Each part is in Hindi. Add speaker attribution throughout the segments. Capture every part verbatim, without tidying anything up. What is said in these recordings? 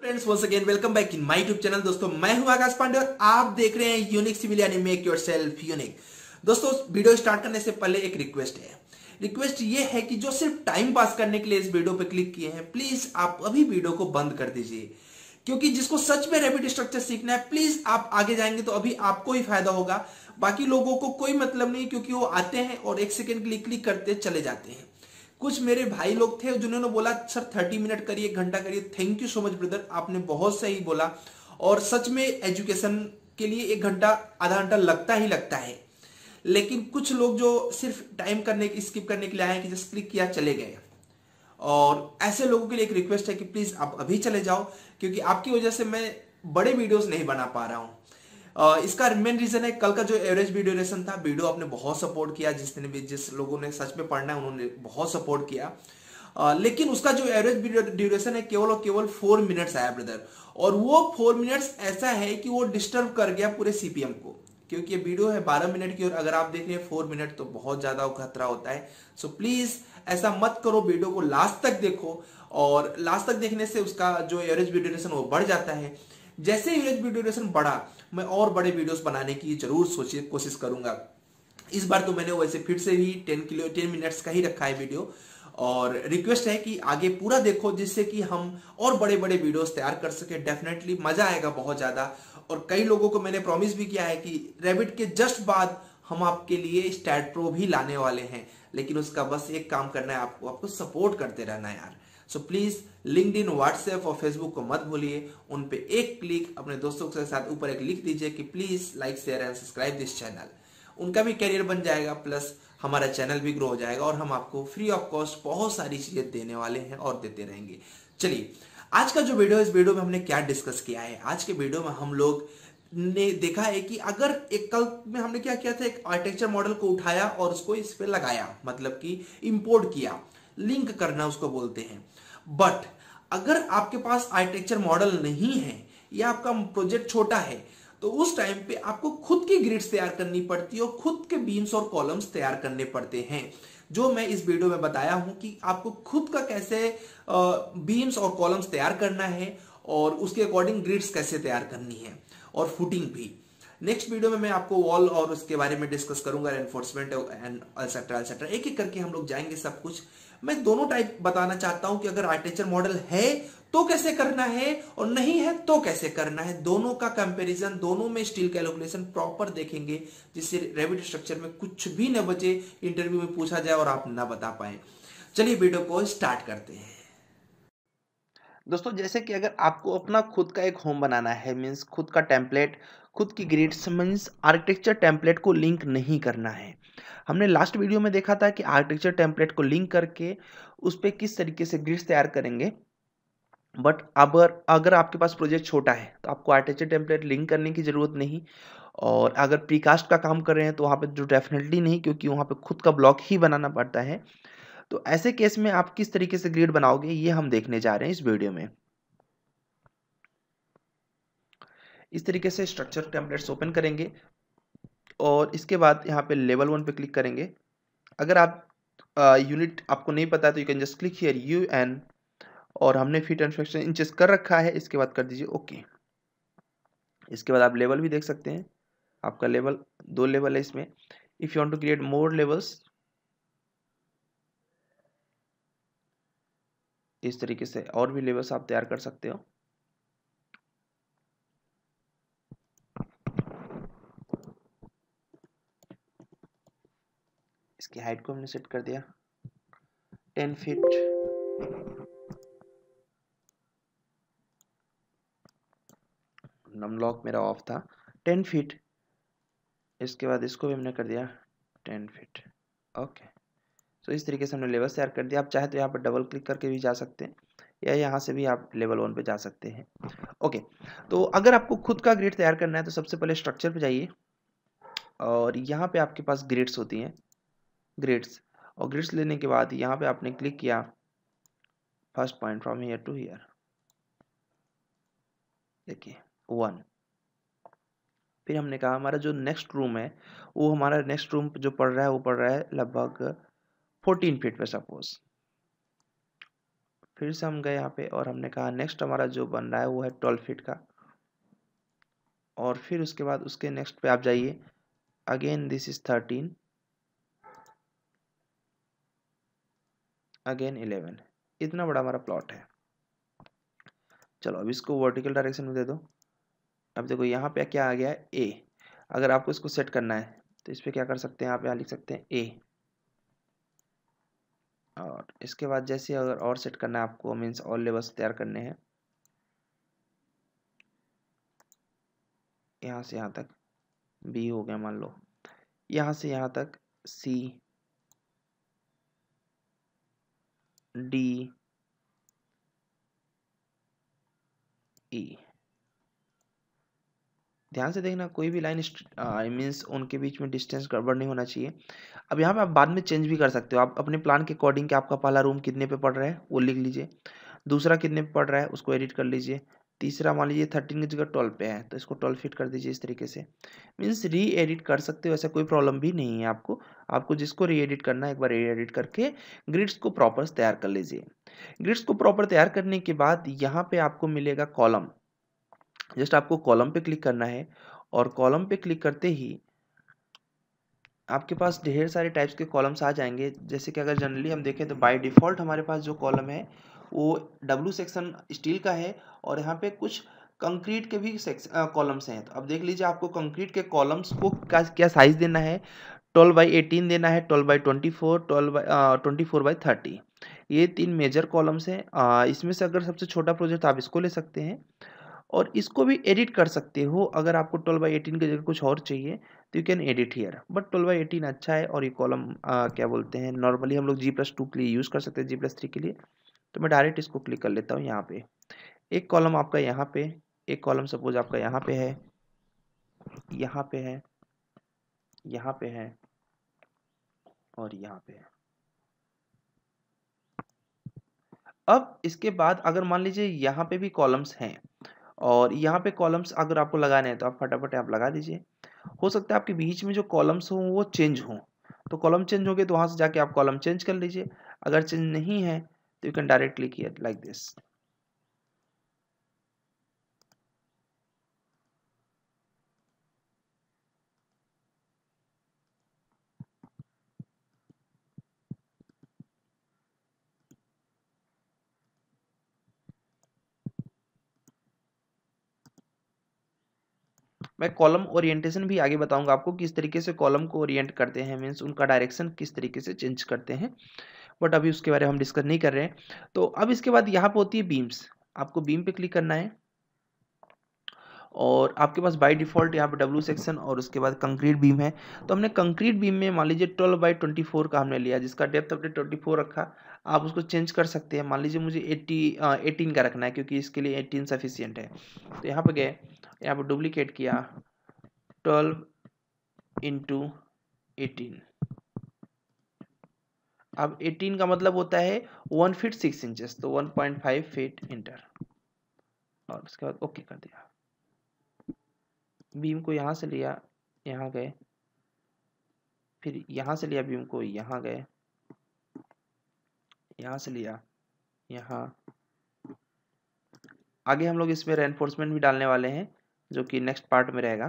Speaker 1: Friends once again welcome back in my YouTube channel. दोस्तों मैं हूं आकाश पांडे और आप देख रहे हैं यूनिक सिविल यानी मेक योरसेल्फ यूनिक। दोस्तों वीडियो स्टार्ट करने से पहले एक रिक्वेस्ट है। रिक्वेस्ट ये है कि जो सिर्फ टाइम पास करने के लिए इस वीडियो पे क्लिक किए हैं, प्लीज आप अभी वीडियो को बंद कर दीजिए, क्योंकि जिसको सच में रैपिड स्ट्रक्चर सीखना है, प्लीज आप आगे जाएंगे तो अभी आपको ही फायदा होगा, बाकी लोगों को कोई मतलब नहीं, क्योंकि वो आते हैं और एक सेकेंड के लिए क्लिक करते चले जाते हैं। कुछ मेरे भाई लोग थे जिन्होंने बोला सर थर्टी मिनट करिए, एक घंटा करिए। Thank you so much brother, आपने बहुत सही बोला। और सच में एजुकेशन के लिए एक घंटा आधा घंटा लगता ही लगता है, लेकिन कुछ लोग जो सिर्फ टाइम करने स्किप करने के लिए आए कि जस्ट क्लिक किया चले गए, और ऐसे लोगों के लिए एक रिक्वेस्ट है कि प्लीज आप अभी चले जाओ, क्योंकि आपकी वजह से मैं बड़े वीडियोस नहीं बना पा रहा हूं। Uh, इसका मेन रीजन है कल का जो एवरेज वीडियो ड्यूरेशन था, वीडियो आपने बहुत सपोर्ट किया, जिसने भी जिस लोगों ने सच में पढ़ना है उन्होंने बहुत सपोर्ट किया। uh, लेकिन उसका जो एवरेज वीडियो ड्यूरेशन है केवल और केवल फोर मिनट्स आया ब्रदर, और वो फोर मिनट्स ऐसा है कि वो डिस्टर्ब कर गया पूरे सीपीएम को, क्योंकि ये वीडियो है बारह मिनट की और अगर आप देख रहे हैं फोर मिनट तो बहुत ज्यादा खतरा होता है। सो प्लीज ऐसा मत करो, वीडियो को लास्ट तक देखो, और लास्ट तक देखने से उसका जो एवरेज वीडियो ड्यूरेशन वो बढ़ जाता है। जैसे एवरेज वीडियो ड्यूरेशन बढ़ा, मैं और बड़े वीडियोस बनाने की जरूर सोचिए कोशिश करूंगा। इस बार तो मैंने वैसे फिर से भी टेन किलो टेन मिनट्स का ही रखा है वीडियो, और रिक्वेस्ट है कि आगे पूरा देखो, जिससे कि हम और बड़े बड़े वीडियोस तैयार कर सके। डेफिनेटली मजा आएगा बहुत ज्यादा। और कई लोगों को मैंने प्रॉमिस भी किया है कि रैबिट के जस्ट बाद हम आपके लिए स्टैट प्रो भी लाने वाले हैं, लेकिन उसका बस एक काम करना है, आपको आपको सपोर्ट करते रहना है यार। सो प्लीज लिंक्डइन, व्हाट्सएप और फेसबुक को मत भूलिए, उन पे एक क्लिक अपने दोस्तों के साथ ऊपर एक लिख दीजिए कि please like share and subscribe this channel. उनका भी करियर बन जाएगा, प्लस हमारा चैनल भी ग्रो हो जाएगा, और हम आपको फ्री ऑफ कॉस्ट बहुत सारी चीजें देने वाले हैं और देते रहेंगे। चलिए आज का जो वीडियो है, इस वीडियो में हमने क्या डिस्कस किया है। आज के वीडियो में हम लोग ने देखा है कि अगर एक कल में हमने क्या किया था, एक आर्किटेक्चर मॉडल को उठाया और उसको इस पे लगाया, मतलब कि इंपोर्ट किया, लिंक करना उसको बोलते हैं। बट अगर आपके पास आर्किटेक्चर मॉडल नहीं है या आपका प्रोजेक्ट छोटा है, तो उस टाइम पे आपको खुद की ग्रिड्स तैयार करनी पड़ती है और खुद के बीम्स और कॉलम्स तैयार करने पड़ते हैं, जो मैं इस वीडियो में बताया हूं कि आपको खुद का कैसे बीम्स और कॉलम्स तैयार करना है और उसके अकॉर्डिंग ग्रिड्स कैसे तैयार करनी है, और फुटिंग भी। नेक्स्ट वीडियो में मैं आपको वॉल और उसके बारे में डिस्कस करूंगा, एनफोर्समेंट एंड एटसेट्रा एटसेट्रा, एक एक करके हम लोग जाएंगे सब कुछ। मैं दोनों टाइप बताना चाहता हूं कि अगर आर्किटेक्चर मॉडल है तो कैसे करना है और नहीं है तो कैसे करना है, दोनों का कंपैरिजन, दोनों में स्टील कैलकुलेशन प्रॉपर देखेंगे, जिससे रैपिड स्ट्रक्चर में कुछ भी न बचे, इंटरव्यू में पूछा जाए और आप ना बता पाए। चलिए वीडियो को स्टार्ट करते हैं। दोस्तों जैसे कि अगर आपको अपना खुद का एक होम बनाना है, मीन्स खुद का टेम्पलेट, खुद की ग्रिड्स, मीन्स आर्किटेक्चर टेम्पलेट को लिंक नहीं करना है। हमने लास्ट वीडियो में देखा था कि आर्किटेक्चर टेम्पलेट को लिंक करके उस पर किस तरीके से ग्रिड्स तैयार करेंगे। बट अगर अगर आपके पास प्रोजेक्ट छोटा है तो आपको आर्किटेक्चर टेम्पलेट लिंक करने की जरूरत नहीं, और अगर प्रीकास्ट का काम कर रहे हैं तो वहाँ पे जो डेफिनेटली नहीं, क्योंकि वहाँ पे खुद का ब्लॉक ही बनाना पड़ता है। तो ऐसे केस में आप किस तरीके से ग्रिड बनाओगे, ये हम देखने जा रहे हैं इस वीडियो में। इस तरीके से स्ट्रक्चर टेम्पलेट्स ओपन करेंगे और इसके बाद यहाँ पे लेवल वन पे क्लिक करेंगे। अगर आप यूनिट uh, आपको नहीं पता है तो you can just click here you and, और हमने फीट एंड फ्रैक्शन इंचेस कर रखा है। इसके बाद कर दीजिए ओके। इसके बाद आप लेवल भी देख सकते हैं, आपका लेवल दो लेवल है इसमें। If you want to create more levels, इस तरीके से और भी लेवल्स आप तैयार कर सकते हो। इसकी हाइट को हमने सेट कर दिया टेन फीट। नम लॉक मेरा ऑफ था, टेन फीट। इसके बाद इसको भी हमने कर दिया टेन फीट। ओके, सो इस तरीके से हमने लेवल तैयार कर दिया। आप चाहे तो यहाँ पर डबल क्लिक करके भी जा सकते हैं, या यहाँ से भी आप लेवल वन पे जा सकते हैं। ओके, तो अगर आपको खुद का ग्रिड तैयार करना है तो सबसे पहले स्ट्रक्चर पे जाइए, और यहाँ पे आपके पास ग्रिड्स होती हैं, ग्रिड्स। और ग्रिड्स लेने के बाद यहाँ पे आपने क्लिक किया first point from here to here, देखिए वन। फिर हमने कहा हमारा जो नेक्स्ट रूम है, वो हमारा नेक्स्ट रूम जो पड़ रहा है वो पड़ रहा है लगभग फोर्टीन फीट पे सपोज।
Speaker 2: फिर से हम गए यहाँ पे और हमने कहा नेक्स्ट हमारा जो बन रहा है वो है ट्वेल्व फीट का, और फिर उसके बाद उसके नेक्स्ट पे आप जाइए, again this is thirteen, again eleven. इतना बड़ा हमारा प्लॉट है। चलो अब इसको वर्टिकल डायरेक्शन में दे दो। अब देखो यहाँ पे क्या आ गया है, ए। अगर आपको इसको सेट करना है तो इस पर क्या कर सकते हैं, आप यहाँ लिख सकते हैं ए, और इसके बाद जैसे अगर और सेट करना है आपको, मीन्स और लेवल्स तैयार करने हैं, यहाँ से यहाँ तक बी हो गया मान लो, यहाँ से यहाँ तक सी, डी, ई। ध्यान से देखना कोई भी लाइन आई मीन्स उनके बीच में डिस्टेंस गड़बड़ नहीं होना चाहिए। अब यहाँ पे आप बाद में चेंज भी कर सकते हो, आप अपने प्लान के अकॉर्डिंग कि आपका पहला रूम कितने पे पड़ रहा है वो लिख लीजिए, दूसरा कितने पे पड़ रहा है उसको एडिट कर लीजिए, तीसरा मान लीजिए थर्टीन की जगह ट्वेल्व पे है तो इसको ट्वेल्व फिट कर दीजिए। इस तरीके से मीन्स री एडिट कर सकते हो, ऐसा कोई प्रॉब्लम भी नहीं है आपको। आपको जिसको री एडिट करना है एक बार री एडिट करके ग्रिड्स को प्रॉपर तैयार कर लीजिए। ग्रिड्स को प्रॉपर तैयार करने के बाद यहाँ पे आपको मिलेगा कॉलम। जस्ट आपको कॉलम पे क्लिक करना है, और कॉलम पे क्लिक करते ही आपके पास ढेर सारे टाइप्स के कॉलम्स आ जाएंगे। जैसे कि अगर जनरली हम देखें तो बाय डिफ़ॉल्ट हमारे पास जो कॉलम है वो डब्ल्यू सेक्शन स्टील का है, और यहाँ पे कुछ कंक्रीट के भी सेक्शन कॉलम्स हैं। तो अब देख लीजिए आपको कंक्रीट के कॉलम्स को क्या क्या साइज देना है, ट्वेल्व बाई एटीन देना है, twelve by twenty four, twelve by twenty four by thirty. ये तीन मेजर कॉलम्स हैं। अ, इसमें से अगर सबसे छोटा प्रोजेक्ट तो आप इसको ले सकते हैं, और इसको भी एडिट कर सकते हो। अगर आपको ट्वेल्व बाई एटीन की जगह कुछ और चाहिए तो you can edit here, but twelve by eighteen अच्छा है। और ये कॉलम क्या बोलते हैं, नॉर्मली हम लोग जी प्लस टू के लिए यूज़ कर सकते हैं, जी प्लस थ्री के लिए। तो मैं डायरेक्ट इसको क्लिक कर लेता हूँ। यहाँ पे एक कॉलम आपका यहाँ पे, एक कॉलम सपोज आपका यहाँ पे है, यहाँ पे है, यहाँ पे है, और यहाँ पे है। अब इसके बाद अगर मान लीजिए यहाँ पे भी कॉलम्स हैं, और यहाँ पे कॉलम्स अगर आपको लगाने हैं तो आप फटाफट आप लगा दीजिए। हो सकता है आपके बीच में जो कॉलम्स हों वो चेंज हों, तो कॉलम चेंज हो गए तो वहाँ से जाके आप कॉलम चेंज कर लीजिए। अगर चेंज नहीं है तो you can directly click like this. मैं कॉलम ओरिएंटेशन भी आगे बताऊंगा आपको किस तरीके से कॉलम को ओरिएंट करते हैं, मीन्स उनका डायरेक्शन किस तरीके से चेंज करते हैं, बट अभी उसके बारे में हम डिस्कस नहीं कर रहे हैं। तो अब इसके बाद यहाँ पे होती है बीम्स। आपको बीम पे क्लिक करना है, और आपके पास बाय डिफ़ॉल्ट यहाँ पे डब्ल्यू सेक्शन और उसके बाद कंक्रीट बीम है। तो हमने कंक्रीट बीम में मान लीजिए ट्वेल्व बाई ट्वेंटी फोर का हमने लिया, जिसका डेप्थ हमने ट्वेंटी फोर रखा। आप उसको चेंज कर सकते हैं, मान लीजिए मुझे एट्टी एटीन का रखना है क्योंकि इसके लिए एटीन सफिशियंट है। तो यहाँ पे गए, यहाँ पे डुप्लीकेट किया, ट्वेल्व इंटू एटीन। अब एटीन का मतलब होता है वन फीट सिक्स इंचेस, तो one point five feet enter, और उसके बाद ओके कर दिया। बीम को यहाँ से लिया, यहाँ गए, फिर यहाँ से लिया बीम को, यहाँ गए, यहाँ से लिया, यहाँ। आगे हम लोग इसमें रेनफोर्समेंट भी डालने वाले हैं जो कि नेक्स्ट पार्ट में रहेगा।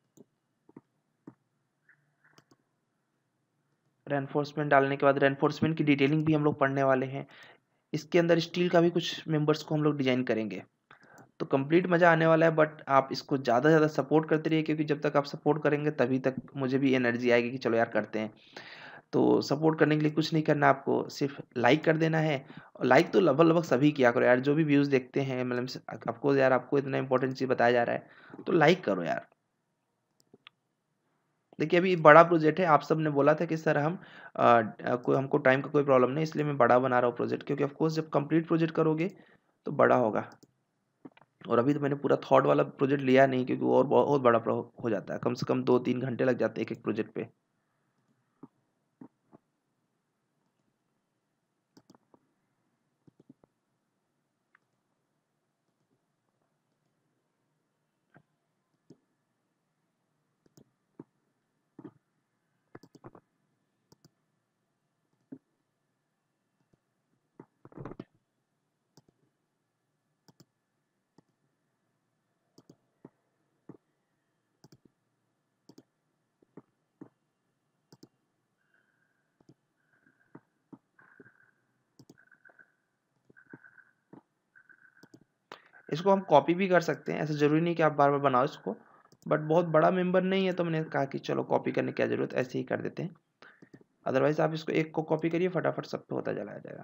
Speaker 2: रेनफोर्समेंट डालने के बाद रेनफोर्समेंट की डिटेलिंग भी हम लोग पढ़ने वाले हैं। इसके अंदर स्टील का भी कुछ मेंबर्स को हम लोग डिजाइन करेंगे, तो कंप्लीट मज़ा आने वाला है। बट आप इसको ज़्यादा से ज़्यादा सपोर्ट करते रहिए, क्योंकि जब तक आप सपोर्ट करेंगे तभी तक मुझे भी एनर्जी आएगी कि चलो यार करते हैं। तो सपोर्ट करने के लिए कुछ नहीं करना, आपको सिर्फ लाइक कर देना है। और लाइक तो लगभग लगभग सभी किया करो यार, जो भी व्यूज़ देखते हैं, मतलब आपको यार आपको इतना इंपॉर्टेंट चीज़ बताया जा रहा है तो लाइक करो यार। देखिए अभी बड़ा प्रोजेक्ट है, आप सब ने बोला था कि सर हम आ, कोई हमको टाइम का कोई प्रॉब्लम नहीं, इसलिए मैं बड़ा बना रहा हूँ प्रोजेक्ट, क्योंकि ऑफकोर्स जब कंप्लीट प्रोजेक्ट करोगे तो बड़ा होगा। और अभी तो मैंने पूरा थॉट वाला प्रोजेक्ट लिया नहीं, क्योंकि वो और बहुत बड़ा हो जाता है, कम से कम दो तीन घंटे लग जाते हैं एक एक प्रोजेक्ट पे। इसको हम कॉपी भी कर सकते हैं, ऐसा ज़रूरी नहीं कि आप बार बार बनाओ इसको, बट बहुत बड़ा मेंबर नहीं है तो मैंने कहा कि चलो कॉपी करने की क्या ज़रूरत, ऐसे ही कर देते हैं। अदरवाइज़ आप इसको एक को कॉपी करिए, फटाफट सब पे होता चला जाएगा।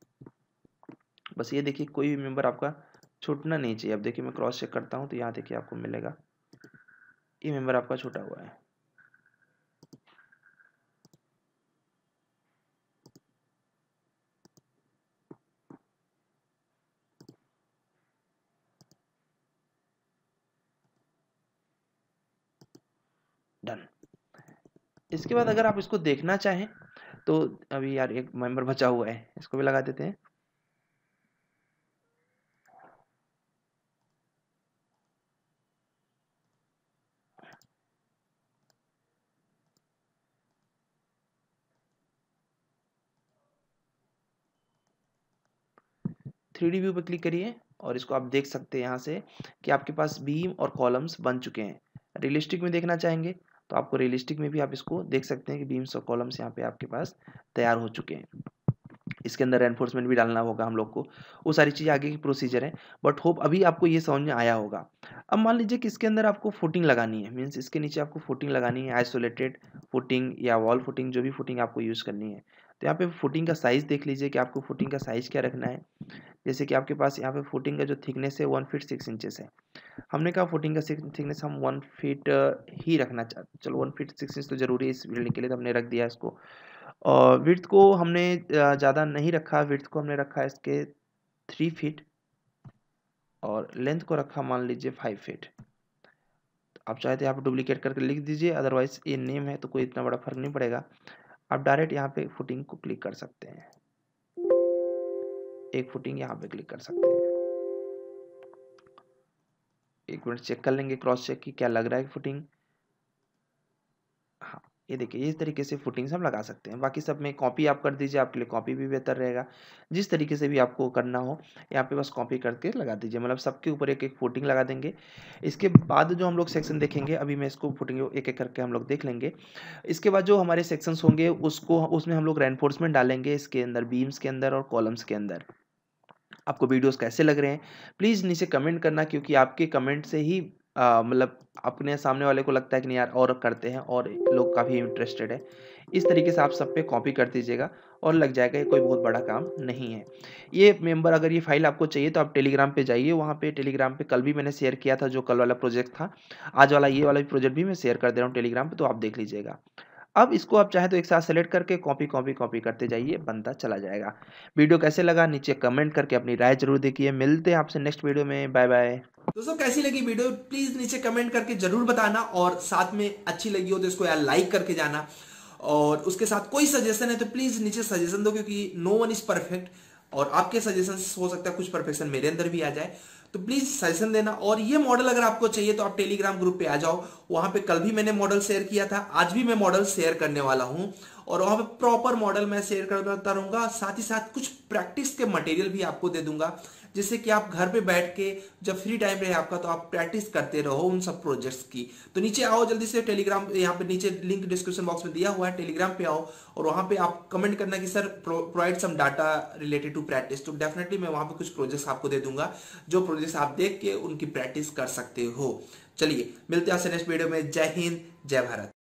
Speaker 2: बस ये देखिए कोई भी मेंबर आपका छूटना नहीं चाहिए। अब देखिए मैं क्रॉस चेक करता हूँ तो यहाँ देखिए आपको मिलेगा ये मेंबर आपका छूटा हुआ है। डन। इसके बाद अगर आप इसको देखना चाहें तो अभी यार एक मेंबर बचा हुआ है, इसको भी लगा देते हैं। थ्री डी व्यू पर क्लिक करिए और इसको आप देख सकते हैं यहाँ से कि आपके पास बीम और कॉलम्स बन चुके हैं। रियलिस्टिक में देखना चाहेंगे तो आपको रियलिस्टिक में भी आप इसको देख सकते हैं कि बीम्स और कॉलम्स यहाँ पे आपके पास तैयार हो चुके हैं। इसके अंदर एनफोर्समेंट भी डालना होगा हम लोग को, वो सारी चीज़ें आगे की प्रोसीजर है, बट होप अभी आपको ये समझ में आया होगा। अब मान लीजिए कि इसके अंदर आपको फुटिंग लगानी है, मीन्स इसके नीचे आपको फुटिंग लगानी है, आइसोलेटेड फुटिंग या वॉल फुटिंग, जो भी फुटिंग आपको यूज़ करनी है। तो यहाँ पे फुटिंग का साइज़ देख लीजिए कि आपको फुटिंग का साइज़ क्या रखना है। जैसे कि आपके पास यहाँ पे फुटिंग का जो थिकनेस है वन फीट सिक्स इंचेस है, हमने कहा फुटिंग का थिकनेस हम वन फीट ही रखना चाहते, चलो वन फीट सिक्स इंच तो जरूरी है इस बिल्डिंग के लिए, तो हमने रख दिया इसको। और विड्थ को हमने ज़्यादा नहीं रखा, विड्थ को हमने रखा इसके थ्री फीट और लेंथ को रखा मान लीजिए फाइव फीट। तो आप चाहे तो यहाँ पे डुप्लीकेट करके लिख दीजिए, अदरवाइज ये नेम है तो कोई इतना बड़ा फर्क नहीं पड़ेगा। आप डायरेक्ट यहाँ पे फुटिंग को क्लिक कर सकते हैं, एक फुटिंग यहाँ पे क्लिक कर सकते हैं। एक मिनट चेक कर लेंगे क्रॉस चेक की क्या लग रहा है फुटिंग। हाँ ये देखिए इस तरीके से फुटिंग्स हम लगा सकते हैं। बाकी सब में कॉपी आप कर दीजिए, आपके लिए कॉपी भी बेहतर रहेगा। जिस तरीके से भी आपको करना हो यहाँ पे बस कॉपी करके लगा दीजिए, मतलब सबके ऊपर एक एक फुटिंग लगा देंगे। इसके बाद जो हम लोग सेक्शन देखेंगे, अभी मैं इसको फुटिंग एक एक करके हम लोग देख लेंगे। इसके बाद जो हमारे सेक्शंस होंगे उसको उसमें हम लोग रेनफोर्समेंट डालेंगे, इसके अंदर बीम्स के अंदर और कॉलम्स के अंदर। आपको वीडियोस कैसे लग रहे हैं प्लीज़ नीचे कमेंट करना, क्योंकि आपके कमेंट से ही मतलब अपने सामने वाले को लगता है कि नहीं यार और करते हैं, और लोग काफ़ी इंटरेस्टेड है। इस तरीके से आप सब पे कॉपी कर दीजिएगा और लग जाएगा, ये कोई बहुत बड़ा काम नहीं है। ये मेंबर अगर ये फाइल आपको चाहिए तो आप टेलीग्राम पे जाइए, वहाँ पे टेलीग्राम पे कल भी मैंने शेयर किया था जो कल वाला प्रोजेक्ट था, आज वाला ये वाला प्रोजेक्ट भी मैं शेयर कर दे रहा हूँ टेलीग्राम पे, तो आप देख लीजिएगा। अब इसको आप चाहे तो एक साथ सेलेक्ट करके कॉपी कॉपी कॉपी करते जाइए, बनता चला जाएगा। वीडियो कैसे लगा नीचे कमेंट करके अपनी राय जरूर देखिए। मिलते हैं आपसे नेक्स्ट वीडियो में, बाय बाय।
Speaker 1: दोस्तों कैसी लगी वीडियो प्लीज नीचे कमेंट करके जरूर बताना, और साथ में अच्छी लगी हो तो इसको यार लाइक करके जाना, और उसके साथ कोई सजेशन है तो प्लीज नीचे सजेशन दो, क्योंकि नो वन इज परफेक्ट, और आपके सजेशन हो सकता है कुछ परफेक्शन मेरे अंदर भी आ जाए, तो प्लीज सजेशन देना। और ये मॉडल अगर आपको चाहिए तो आप टेलीग्राम ग्रुप पे आ जाओ, वहां पे कल भी मैंने मॉडल शेयर किया था, आज भी मैं मॉडल शेयर करने वाला हूं, और वहां पे प्रॉपर मॉडल मैं शेयर करता रहूंगा। साथ ही साथ कुछ प्रैक्टिस के मटेरियल भी आपको दे दूंगा, जिससे कि आप घर पे बैठ के जब फ्री टाइम रहे आपका तो आप प्रैक्टिस करते रहो उन सब प्रोजेक्ट्स की। तो नीचे आओ जल्दी से टेलीग्राम, यहाँ पे नीचे लिंक डिस्क्रिप्शन बॉक्स में दिया हुआ है, टेलीग्राम पे आओ और वहां पे आप कमेंट करना कि sir provide some data related to practice, तो डेफिनेटली मैं वहां पे कुछ प्रोजेक्ट्स आपको दे दूंगा, जो प्रोजेक्ट्स आप देख के उनकी प्रैक्टिस कर सकते हो। चलिए मिलते हैं आपसे नेक्स्ट वीडियो में। जय हिंद, जय भारत।